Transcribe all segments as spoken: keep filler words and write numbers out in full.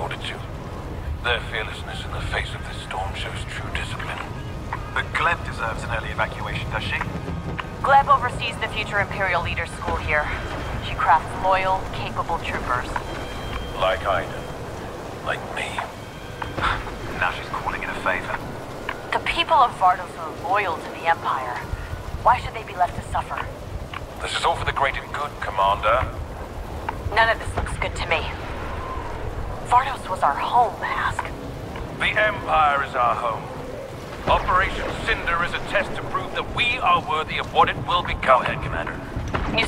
order to. Their fearlessness in the face of this storm shows true discipline. But Gleb deserves an early evacuation, does she? Gleb oversees the future Imperial Leaders School here. She crafts loyal, capable troopers. Like I do. Like me. Now she's calling in a favor. The people of Vardos are loyal to the Empire. Why should they be left to suffer? This is all for the greater good, Commander. None of this looks good to me. Vardos was our home, Hask. The Empire is our home. Operation Cinder is a test to prove that we are worthy of what it will become. Go ahead, Commander. You...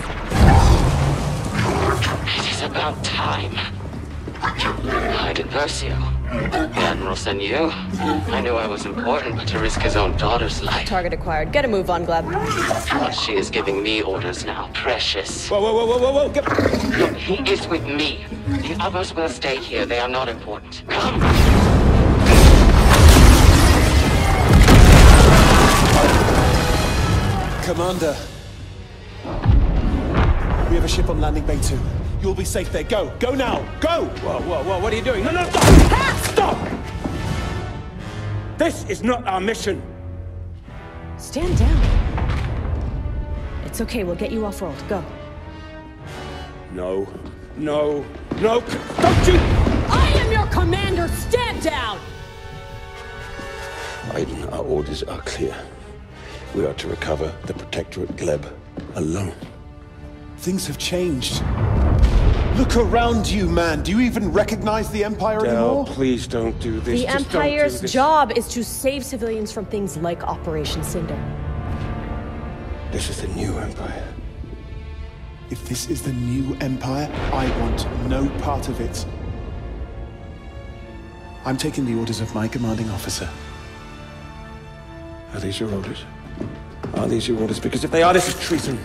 It is about time. I did Versio. The Admirals and you. I knew I was important, but to risk his own daughter's life. Target acquired. Get a move on, Gleb. Well, she is giving me orders now. Precious. Whoa, whoa, whoa, whoa, whoa, whoa! Get... Look, he is with me. The others will stay here. They are not important. Come! Commander. We have a ship on landing bay two. You'll be safe there. Go! Go now! Go! Whoa, whoa, whoa, what are you doing? No, no, stop! Stop! This is not our mission. Stand down. It's okay, we'll get you off-world. Go. No, no, no, don't you! I am your commander! Stand down! Aiden, our orders are clear. We are to recover the Protectorate Gleb alone. Things have changed. Look around you, man. Do you even recognize the Empire Del, anymore? please don't do this. The Just don't do Empire's this. job is to save civilians from things like Operation Cinder. This is the new Empire. If this is the new Empire, I want no part of it. I'm taking the orders of my commanding officer. Are these your orders? Are these your orders? Because if they are, this is treason.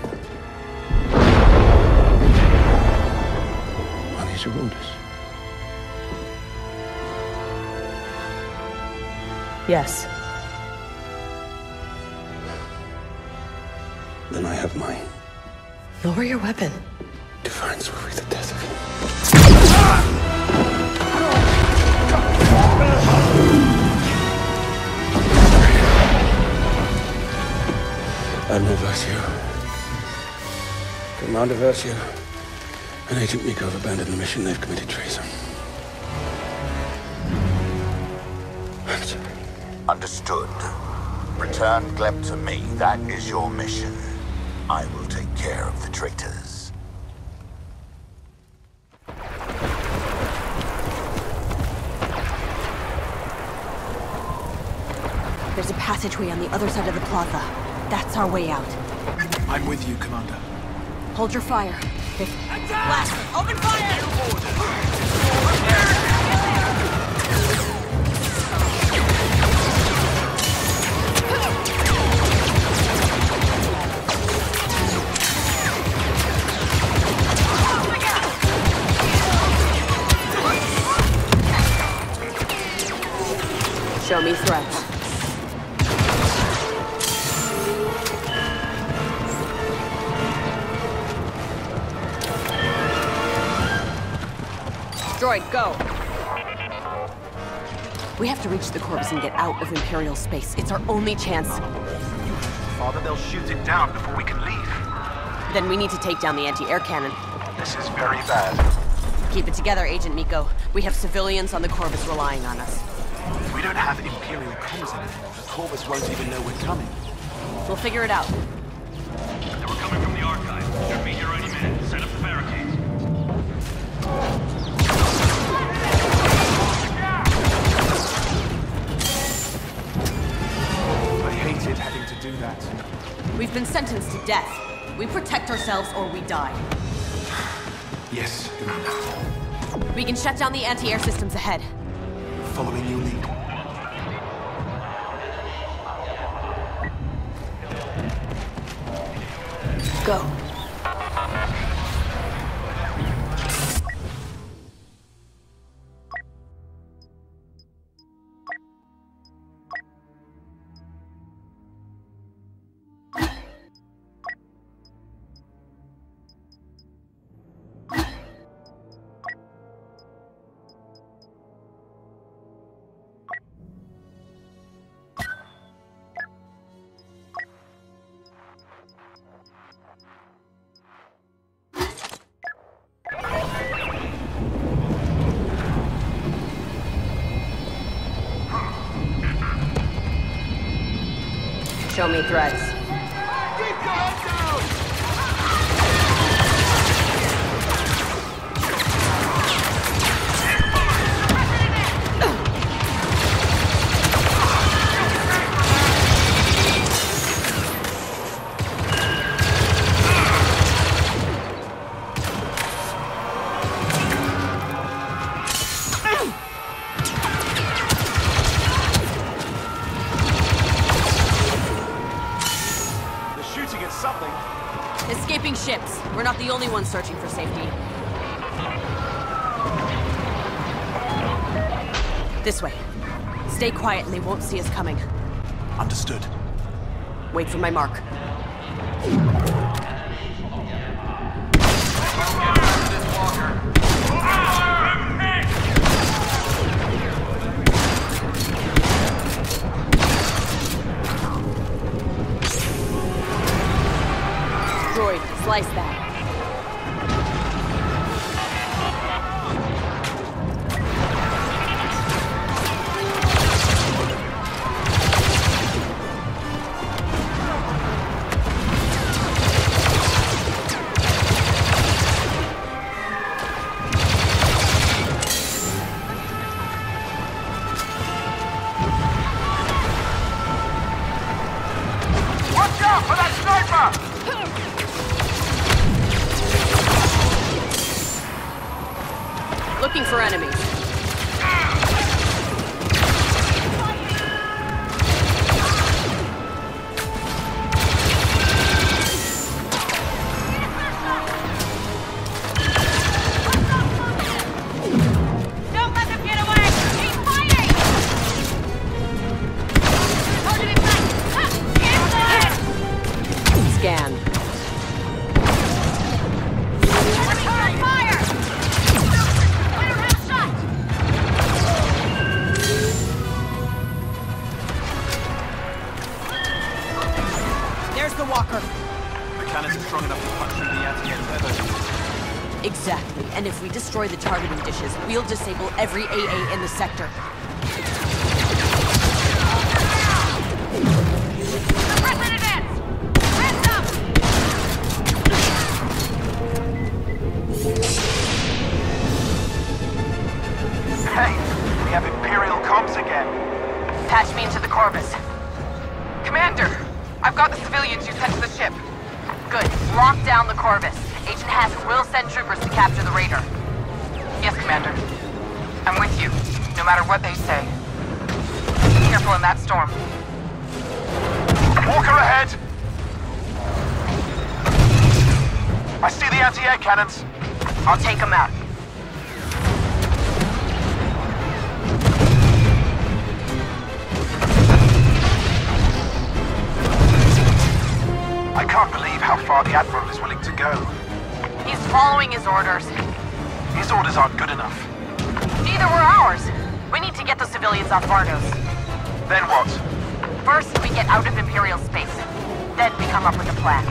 Are these your orders? Yes. Then I have mine. Lower your weapon. Defiance will be the death of him. Admiral Versio, Commander Versio, and Agent Miko have abandoned the mission. They've committed treason. I'm sorry. Understood. Return Gleb to me. That is your mission. I will take care of the traitors. There's a passageway on the other side of the plaza. That's our way out. I'm with you, Commander. Hold your fire. Blast! Open fire! Show me threats. Droid, go! We have to reach the Corvus and get out of Imperial space. It's our only chance. Father, they'll shoot it down before we can leave. Then we need to take down the anti-air cannon. This is very bad. Keep it together, Agent Miko. We have civilians on the Corvus relying on us. If we don't have Imperial comms anymore, the Corvus won't even know we're coming. We'll figure it out. They were coming from the archive. Should be here any minute. Set up the barricades. I hated having to do that. We've been sentenced to death. We protect ourselves or we die. Yes, Commander. We can shut down the anti-air systems ahead. Following your lead. Go. show me threats. Keep your head down! Escaping ships. We're not the only ones searching for safety. This way. Stay quiet and they won't see us coming. Understood. Wait for my mark. Droid, slice that. Watch out for that sniper! Looking for enemies. Don't let them get away! Keep fighting! Target in sight! Inside! Scan. Return fire! Fire half shot! There's the walker. The cannons are strong enough to punch through the anti-air. Exactly. And if we destroy the targeting dishes, we'll disable every A A in the sector. Press in advance! Hands up! Hey, we have Imperial comms again. Patch me into the Corvus. Commander, I've got the civilians you sent to the ship. Good. Lock down the Corvus. Agent Hask will send troopers to capture the raider. Yes, Commander. I'm with you, no matter what they say. Be careful in that storm. Walker ahead! I see the anti-air cannons. I'll take them out. I can't believe how far the Admiral is willing to go. He's following his orders. His orders aren't good enough. Neither were ours. We need to get the civilians off Vardos. Then what? First, we get out of Imperial space. Then we come up with a plan.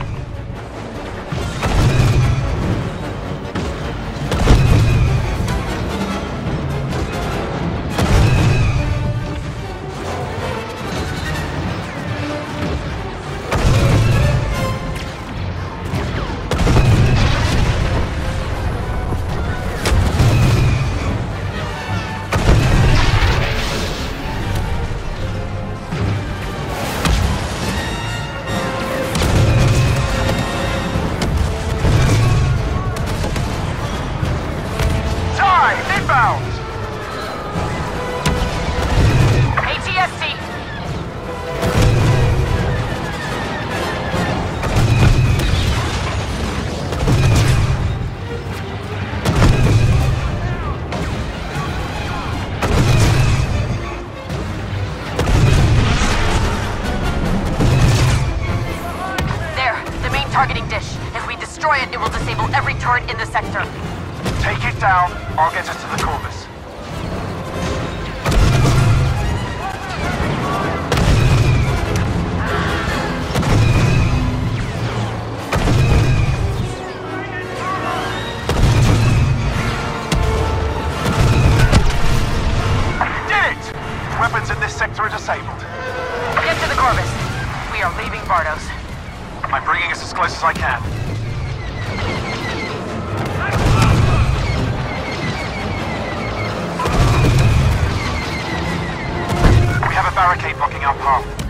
Targeting dish. If we destroy it, it will disable every turret in the sector. Take it down. I'll get us to the Corvus. Did it! Weapons in this sector are disabled. Get to the Corvus. We We are leaving Bardos. I'm bringing us as close as I can. We have a barricade blocking our path.